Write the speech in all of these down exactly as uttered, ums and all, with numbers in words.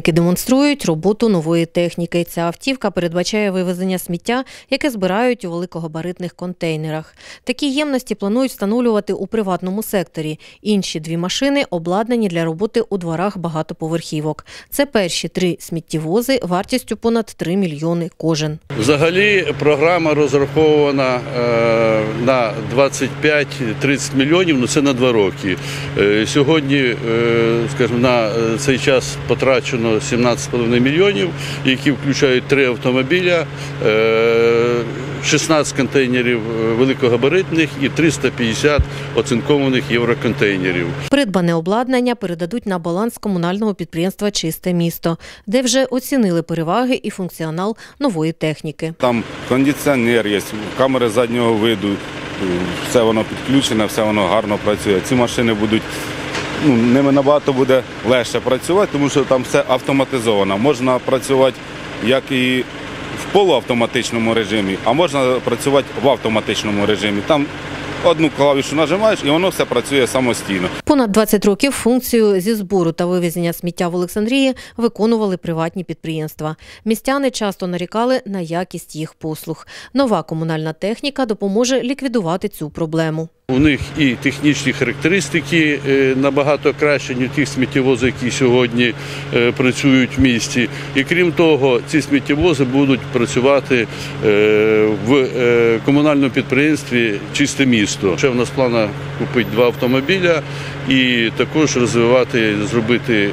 Робітники демонструють роботу нової техніки. Ця автівка передбачає вивезення сміття, яке збирають у великогабаритних контейнерах. Такі ємності планують встановлювати у приватному секторі. Інші дві машини обладнані для роботи у дворах багатоповерхівок. Це перші три сміттєвози вартістю понад три мільйони кожен. Взагалі програма розрахована е, на двадцять п'ять - тридцять мільйонів, ну це на два роки. Е, сьогодні, е, скажімо, на цей час потрачено сімнадцять з половиною мільйонів, які включають три автомобіля, е, шістнадцять контейнерів великогабаритних і триста п'ятдесят оцинкованих євроконтейнерів. Придбане обладнання передадуть на баланс комунального підприємства «Чисте місто», де вже оцінили переваги і функціонал нової техніки. Там кондиціонер є, камери заднього виду, все воно підключене, все воно гарно працює. Ці машини будуть, ну, ними набагато буде легше працювати, тому що там все автоматизовано. Можна працювати як і в полуавтоматичному режимі, а можна працювати в автоматичному режимі. Там одну клавішу нажимаєш і воно все працює самостійно. Понад двадцять років функцію зі збору та вивезення сміття в Олександрії виконували приватні підприємства. Містяни часто нарікали на якість їх послуг. Нова комунальна техніка допоможе ліквідувати цю проблему. У них і технічні характеристики набагато кращі, ніж ті сміттєвози, які сьогодні працюють в місті. І крім того, ці сміттєвози будуть працювати в комунальному підприємстві «Чисте місто». Ще в нас плана купити два автомобіля і також розвивати, зробити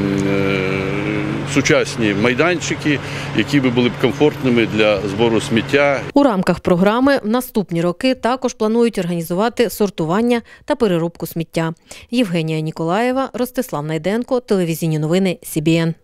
сучасні майданчики, які би були б комфортними для збору сміття. У рамках програми в наступні роки також планують організувати сортування та переробку сміття. Євгенія Ніколаєва, Ростислав Найденко, телевізійні новини Сі Бі Ен.